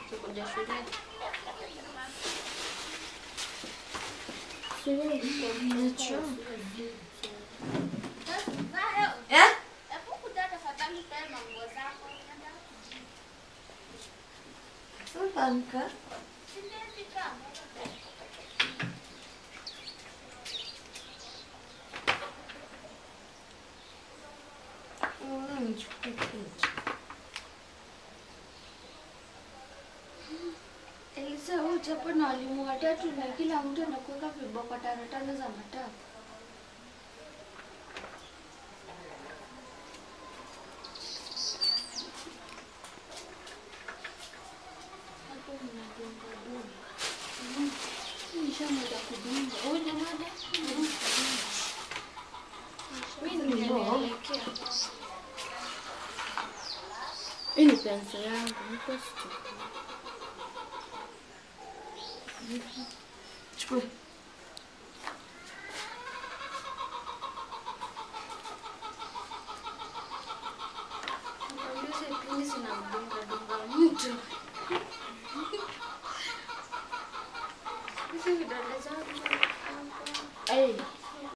Kuja shule. Banka. Elisa uchapo na walimu watatu na kila mtu anakuweka viboko 5 za matatu. Ini pensa yangu, niko stupid. Chukua. Ndio pindi sinamdunga mtu. Hizi vidole zangu.